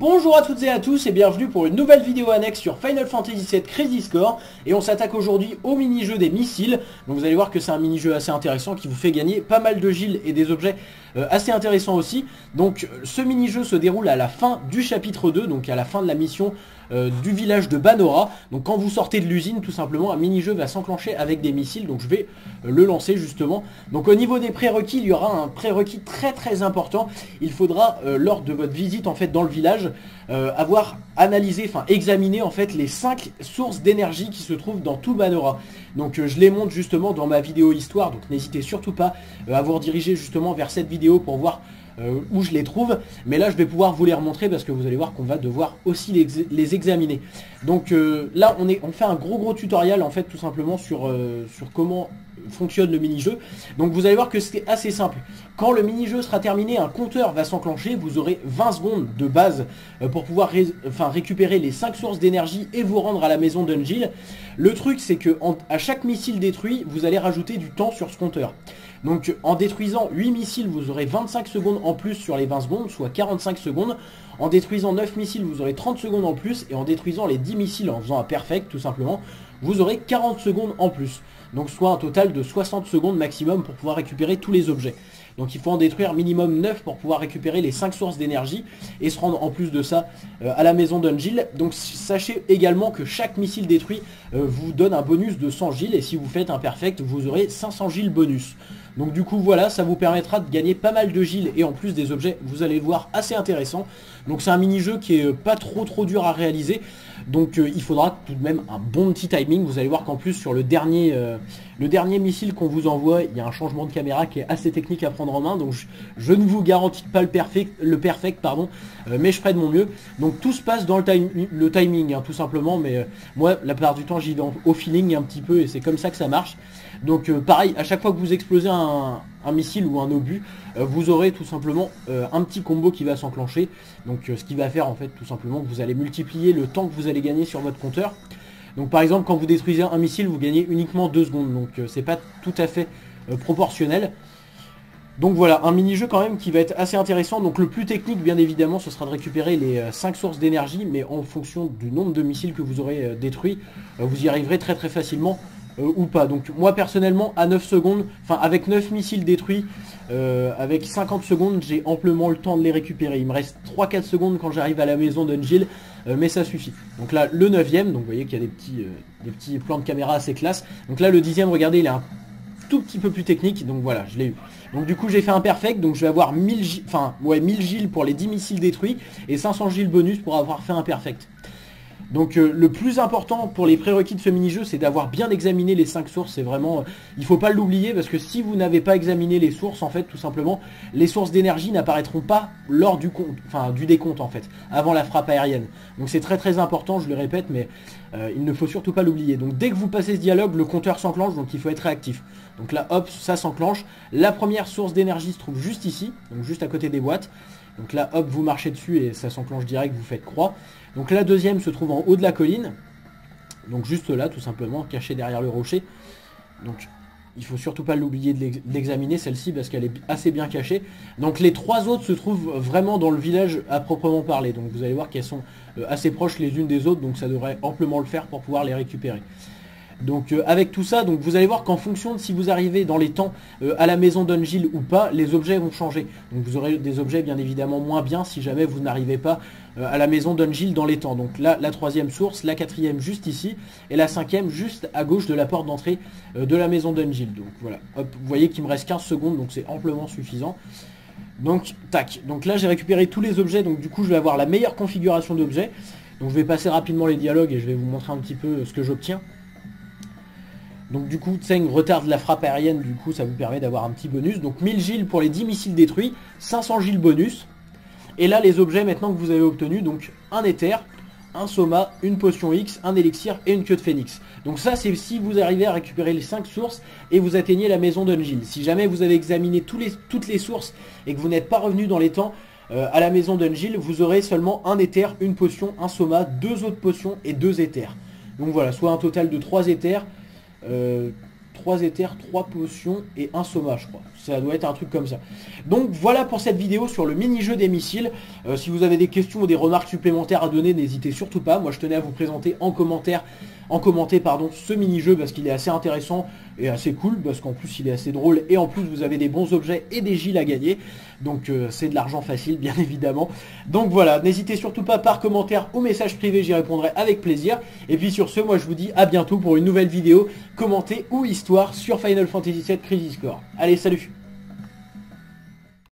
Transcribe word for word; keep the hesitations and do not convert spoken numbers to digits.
Bonjour à toutes et à tous et bienvenue pour une nouvelle vidéo annexe sur Final Fantasy sept Crazy Score. Et on s'attaque aujourd'hui au mini-jeu des missiles. Donc vous allez voir que c'est un mini-jeu assez intéressant qui vous fait gagner pas mal de gilles et des objets euh, assez intéressants aussi. Donc ce mini-jeu se déroule à la fin du chapitre deux, donc à la fin de la mission euh, du village de Banora. Donc quand vous sortez de l'usine, tout simplement un mini-jeu va s'enclencher avec des missiles. Donc je vais euh, le lancer justement. Donc au niveau des prérequis, il y aura un prérequis très très important. Il faudra euh, lors de votre visite en fait dans le village Euh, avoir analysé, enfin examiné en fait les cinq sources d'énergie qui se trouvent dans tout Banora. Donc euh, je les montre justement dans ma vidéo histoire, donc n'hésitez surtout pas euh, à vous rediriger justement vers cette vidéo pour voir euh, où je les trouve. Mais là je vais pouvoir vous les remontrer parce que vous allez voir qu'on va devoir aussi les, les examiner. Donc euh, là on, est, on fait un gros gros tutoriel en fait tout simplement sur, euh, sur comment fonctionne le mini-jeu. Donc vous allez voir que c'est assez simple. Quand le mini-jeu sera terminé, un compteur va s'enclencher, vous aurez vingt secondes de base euh, pour pouvoir ré enfin, récupérer les cinq sources d'énergie et vous rendre à la maison d'Ungil. Le truc c'est que en, à chaque missile détruit, vous allez rajouter du temps sur ce compteur. Donc en détruisant huit missiles, vous aurez vingt-cinq secondes en plus sur les vingt secondes, soit quarante-cinq secondes. En détruisant neuf missiles, vous aurez trente secondes en plus. Et en détruisant les dix missiles en faisant un perfect, tout simplement, vous aurez quarante secondes en plus. Donc soit un total de soixante secondes maximum pour pouvoir récupérer tous les objets. Donc il faut en détruire minimum neuf pour pouvoir récupérer les cinq sources d'énergie et se rendre en plus de ça euh, à la maison d'Ungil. Donc sachez également que chaque missile détruit euh, vous donne un bonus de cent gilles et si vous faites un perfect, vous aurez cinq cents gilles bonus. Donc du coup voilà, ça vous permettra de gagner pas mal de gilles et en plus des objets, vous allez le voir, assez intéressant. Donc c'est un mini-jeu qui est pas trop trop dur à réaliser. Donc euh, il faudra tout de même un bon petit timing. Vous allez voir qu'en plus sur le dernier, euh, le dernier missile qu'on vous envoie, il y a un changement de caméra qui est assez technique à prendre en main. Donc je, je ne vous garantis pas le perfect, le perfect pardon, euh, mais je ferai de mon mieux. Donc tout se passe dans le, time, le timing hein, tout simplement. Mais euh, moi la plupart du temps j'y vais au feeling un petit peu et c'est comme ça que ça marche. Donc euh, pareil, à chaque fois que vous explosez un, un missile ou un obus, euh, vous aurez tout simplement euh, un petit combo qui va s'enclencher. Donc euh, ce qui va faire en fait tout simplement que vous allez multiplier le temps que vous allez gagner sur votre compteur. Donc par exemple quand vous détruisez un missile, vous gagnez uniquement deux secondes. Donc euh, c'est pas tout à fait euh, proportionnel. Donc voilà, un mini-jeu quand même qui va être assez intéressant. Donc le plus technique bien évidemment ce sera de récupérer les euh, cinq sources d'énergie. Mais en fonction du nombre de missiles que vous aurez euh, détruits, euh, vous y arriverez très très facilement. Euh, ou pas. Donc moi personnellement à neuf secondes, enfin avec neuf missiles détruits, euh, avec cinquante secondes j'ai amplement le temps de les récupérer. Il me reste trois quatre secondes quand j'arrive à la maison d'Ungil, euh, mais ça suffit. Donc là le neuvième, donc vous voyez qu'il y a des petits, euh, des petits plans de caméra assez classe. Donc là le dixième, regardez, il est un tout petit peu plus technique, donc voilà, je l'ai eu. Donc du coup j'ai fait un perfect, donc je vais avoir mille gilles, enfin ouais mille gilles pour les dix missiles détruits et cinq cents gilles bonus pour avoir fait un perfect. Donc euh, le plus important pour les prérequis de ce mini-jeu, c'est d'avoir bien examiné les cinq sources. C'est vraiment, euh, il faut pas l'oublier parce que si vous n'avez pas examiné les sources, en fait, tout simplement, les sources d'énergie n'apparaîtront pas lors du compte, enfin du décompte en fait, avant la frappe aérienne. Donc c'est très très important, je le répète, mais euh, il ne faut surtout pas l'oublier. Donc dès que vous passez ce dialogue, le compteur s'enclenche, donc il faut être réactif. Donc là, hop, ça s'enclenche. La première source d'énergie se trouve juste ici, donc juste à côté des boîtes. Donc là, hop, vous marchez dessus et ça s'enclenche direct, vous faites croix. Donc la deuxième se trouve en haut de la colline. Donc juste là, tout simplement, cachée derrière le rocher. Donc il faut surtout pas l'oublier de l'examiner, celle-ci, parce qu'elle est assez bien cachée. Donc les trois autres se trouvent vraiment dans le village à proprement parler. Donc vous allez voir qu'elles sont assez proches les unes des autres, donc ça devrait amplement le faire pour pouvoir les récupérer. Donc euh, avec tout ça, donc vous allez voir qu'en fonction de si vous arrivez dans les temps euh, à la maison d'Ungil ou pas, les objets vont changer. Donc vous aurez des objets bien évidemment moins bien si jamais vous n'arrivez pas euh, à la maison d'Ungil dans les temps. Donc là, la troisième source, la quatrième juste ici, et la cinquième juste à gauche de la porte d'entrée euh, de la maison d'Ungil. Donc voilà, hop, vous voyez qu'il me reste quinze secondes, donc c'est amplement suffisant. Donc tac, donc là j'ai récupéré tous les objets, donc du coup je vais avoir la meilleure configuration d'objets. Donc je vais passer rapidement les dialogues et je vais vous montrer un petit peu ce que j'obtiens. Donc du coup, Tseng retarde la frappe aérienne, du coup ça vous permet d'avoir un petit bonus. Donc mille gilles pour les dix missiles détruits, cinq cents gilles bonus. Et là les objets maintenant que vous avez obtenus, donc un éther, un soma, une potion X, un élixir et une queue de phénix. Donc ça c'est si vous arrivez à récupérer les cinq sources et vous atteignez la maison d'Ungil. Si jamais vous avez examiné tous les, toutes les sources et que vous n'êtes pas revenu dans les temps euh, à la maison d'Ungil, vous aurez seulement un éther, une potion, un soma, deux autres potions et deux éthers. Donc voilà, soit un total de trois éthers. Euh, trois éthers, trois potions et un soma, je crois. Ça doit être un truc comme ça. Donc voilà pour cette vidéo sur le mini-jeu des missiles. Euh, si vous avez des questions ou des remarques supplémentaires à donner, n'hésitez surtout pas. Moi je tenais à vous présenter en commentaire, en commenter pardon, ce mini-jeu parce qu'il est assez intéressant et assez cool, parce qu'en plus il est assez drôle et en plus vous avez des bons objets et des giles à gagner. Donc euh, c'est de l'argent facile bien évidemment. Donc voilà, n'hésitez surtout pas par commentaire ou message privé, j'y répondrai avec plaisir. Et puis sur ce, moi je vous dis à bientôt pour une nouvelle vidéo commentée ou histoire sur Final Fantasy sept Crisis Core. Allez, salut!